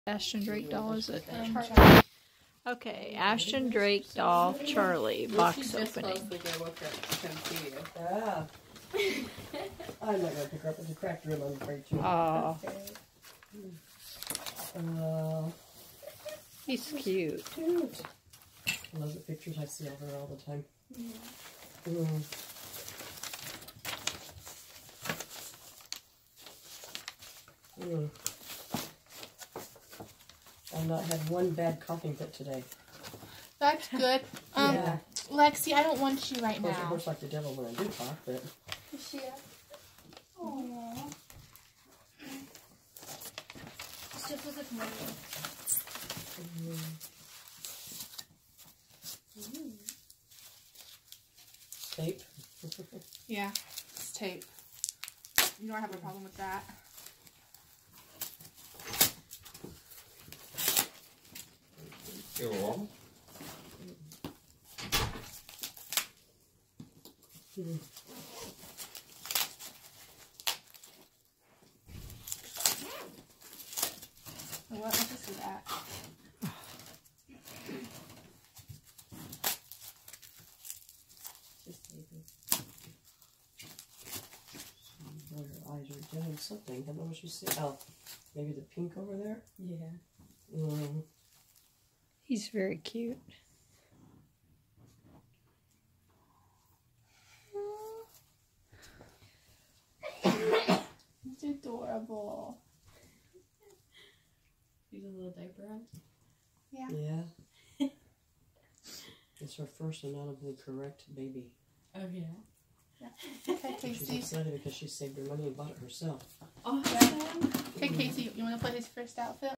Ashton Drake doll is it? Charlie. Okay, Ashton Drake doll Charlie box opening. Ah. I'm not gonna pick her up. It's a cracked room, I'm afraid to. Oh, he's cute. Cute. I love the pictures I see of her all the time. Yeah. I've not had one bad coughing fit today. That's good. Yeah. Lexi, I don't want you right Of course, it now. hurts like the devil when I do cough, but... Is she up? Aww. Still feels like money. Tape. Yeah, it's tape. You don't have a problem with that. Cool. What? Let's just do that. Boy, her eyes are doing something. I don't know what you see. Oh, maybe the pink over there? Yeah. He's very cute. It's adorable. Use a little diaper on? Yeah. Yeah. It's her first audibly correct baby. Oh, yeah. Okay, She's Casey. excited because she saved her money and bought it herself. Awesome. Okay, Casey, you want to play his first outfit?